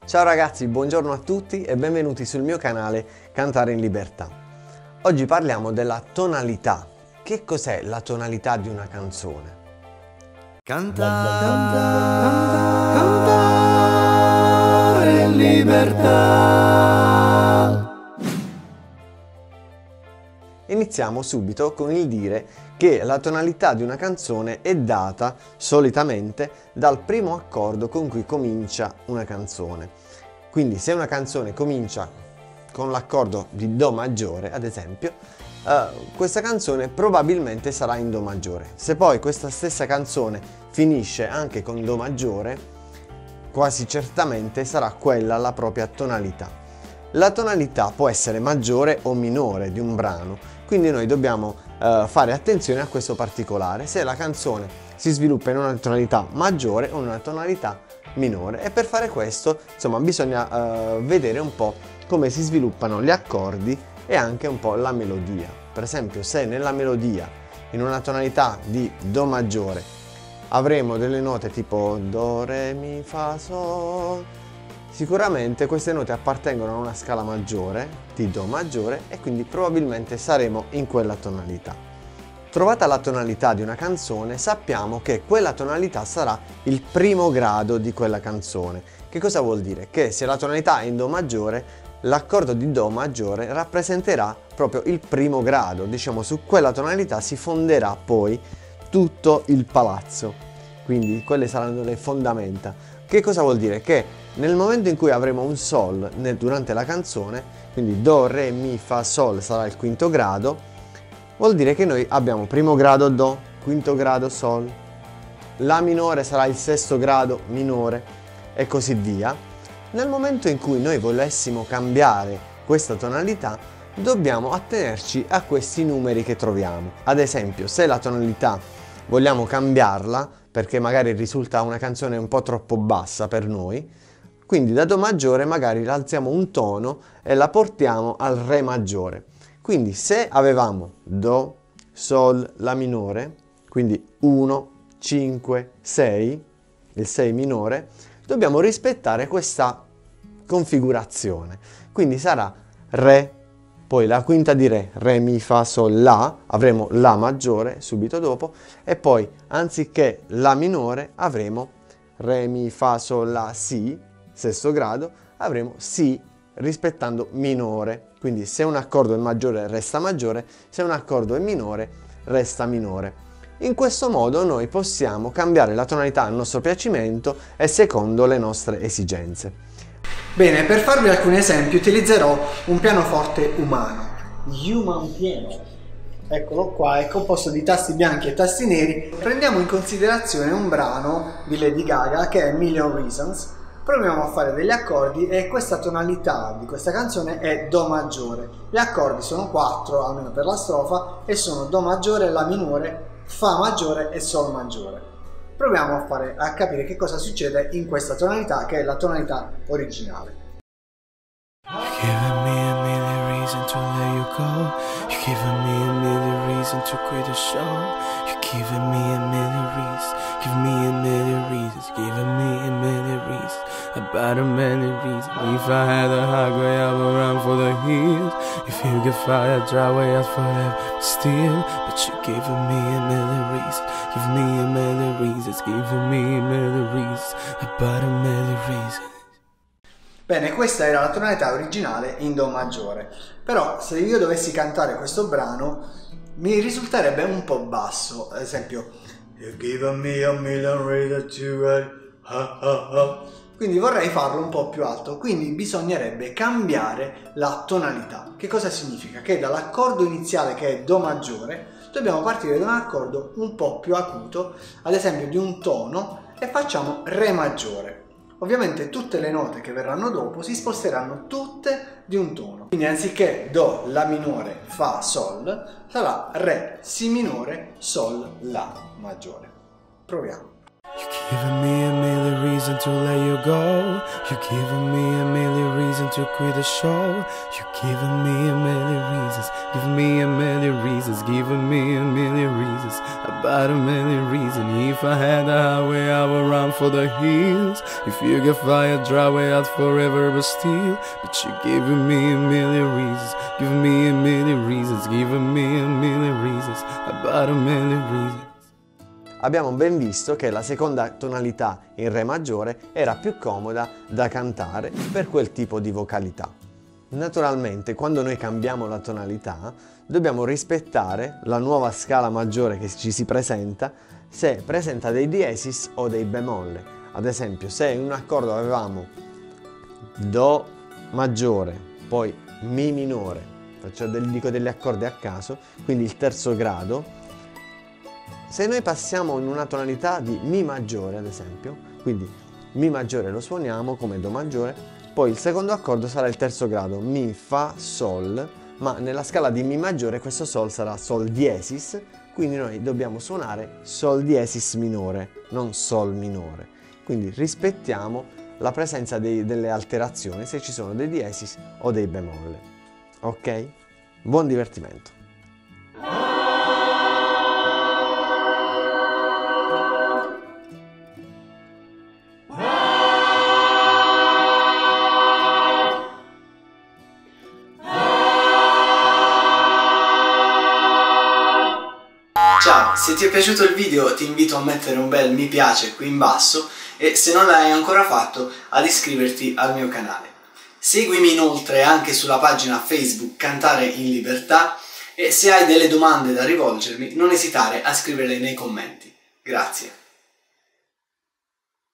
Ciao ragazzi, buongiorno a tutti e benvenuti sul mio canale Cantare in Libertà. Oggi parliamo della tonalità. Che cos'è la tonalità di una canzone? Cantare in libertà. Iniziamo subito con il dire che la tonalità di una canzone è data solitamente dal primo accordo con cui comincia una canzone. Quindi se una canzone comincia con l'accordo di Do maggiore, ad esempio, questa canzone probabilmente sarà in Do maggiore. Se poi questa stessa canzone finisce anche con Do maggiore, quasi certamente sarà quella la propria tonalità. La tonalità può essere maggiore o minore di un brano, quindi noi dobbiamo fare attenzione a questo particolare, se la canzone si sviluppa in una tonalità maggiore o in una tonalità minore, e per fare questo insomma bisogna vedere un po' come si sviluppano gli accordi e anche un po' la melodia. Per esempio, se nella melodia in una tonalità di Do maggiore avremo delle note tipo Do, Re, Mi, Fa, Sol, sicuramente queste note appartengono a una scala maggiore di Do maggiore e quindi probabilmente saremo in quella tonalità. Trovata la tonalità di una canzone, sappiamo che quella tonalità sarà il primo grado di quella canzone. Che cosa vuol dire? Che se la tonalità è in Do maggiore, l'accordo di Do maggiore rappresenterà proprio il primo grado, diciamo su quella tonalità si fonderà poi tutto il palazzo, quindi quelle saranno le fondamenta. Che cosa vuol dire? Che nel momento in cui avremo un Sol durante la canzone, quindi Do, Re, Mi, Fa, Sol sarà il quinto grado, vuol dire che noi abbiamo primo grado Do, quinto grado Sol, La minore sarà il sesto grado minore e così via. Nel momento in cui noi volessimo cambiare questa tonalità, dobbiamo attenerci a questi numeri che troviamo. Ad esempio, se la tonalità vogliamo cambiarla, perché magari risulta una canzone un po' troppo bassa per noi, quindi da Do maggiore magari alziamo un tono e la portiamo al Re maggiore. Quindi se avevamo Do, Sol, La minore, quindi 1, 5, 6, il 6 minore, dobbiamo rispettare questa configurazione. Quindi sarà Re, poi la quinta di Re, Re, Mi, Fa, Sol, La, avremo La maggiore subito dopo, e poi anziché La minore avremo Re, Mi, Fa, Sol, La, Si, sesto grado, avremo Si rispettando minore. Quindi se un accordo è maggiore resta maggiore, se un accordo è minore resta minore. In questo modo noi possiamo cambiare la tonalità a nostro piacimento e secondo le nostre esigenze. Bene, per farvi alcuni esempi utilizzerò un pianoforte umano. Human Piano. Eccolo qua, è composto di tasti bianchi e tasti neri. Prendiamo in considerazione un brano di Lady Gaga che è Million Reasons. Proviamo a fare degli accordi e questa tonalità di questa canzone è Do maggiore. Gli accordi sono 4, almeno per la strofa, e sono Do maggiore, La minore, Fa maggiore e Sol maggiore. Proviamo a capire che cosa succede in questa tonalità, che è la tonalità originale. You're giving me a million reasons to let you go. You're giving me a million reasons to quit the show. You're giving me a million reasons. Give me a million reasons. Giving me a million reasons. About a million reasons. If I had a highway, I would run for the hills. If you get fired, dry way out forever. Still, but you're giving me a million reasons. Give me a million reasons. Giving me a million reasons. About a million reasons. Bene, questa era la tonalità originale in Do maggiore, però se io dovessi cantare questo brano mi risulterebbe un po' basso. Ad esempio, You've given me a million reasons to wait, ha ha ha. Quindi vorrei farlo un po' più alto, quindi bisognerebbe cambiare la tonalità. Che cosa significa? Che dall'accordo iniziale, che è Do maggiore, dobbiamo partire da un accordo un po' più acuto, ad esempio di un tono, e facciamo Re maggiore. Ovviamente tutte le note che verranno dopo si sposteranno tutte di un tono. Quindi anziché Do, La minore, Fa, Sol, sarà Re, Si minore, Sol, La maggiore. Proviamo. You're giving me a million reasons to let you go. You're giving me a million reasons to quit the show. You're giving me a million reasons. Give me a million reasons. Giving me a million reasons. About a million reasons. If I had a highway, I would run for the hills. If you get fired, dry way out forever, but still. But you're giving me a million reasons. Giving me a million reasons. Giving me a million reasons. About a million reasons. Abbiamo ben visto che la seconda tonalità in Re maggiore era più comoda da cantare per quel tipo di vocalità. Naturalmente, quando noi cambiamo la tonalità, dobbiamo rispettare la nuova scala maggiore che ci si presenta, se presenta dei diesis o dei bemolle. Ad esempio, se in un accordo avevamo Do maggiore, poi Mi minore, dico degli accordi a caso, quindi il terzo grado. Se noi passiamo in una tonalità di Mi maggiore, ad esempio, quindi Mi maggiore lo suoniamo come Do maggiore, poi il secondo accordo sarà il terzo grado, Mi, Fa, Sol, ma nella scala di Mi maggiore questo Sol sarà Sol diesis, quindi noi dobbiamo suonare Sol diesis minore, non Sol minore. Quindi rispettiamo la presenza delle alterazioni, se ci sono dei diesis o dei bemolle. Ok? Buon divertimento! Ciao, se ti è piaciuto il video ti invito a mettere un bel mi piace qui in basso e se non l'hai ancora fatto ad iscriverti al mio canale. Seguimi inoltre anche sulla pagina Facebook Cantare in Libertà e se hai delle domande da rivolgermi non esitare a scriverle nei commenti. Grazie.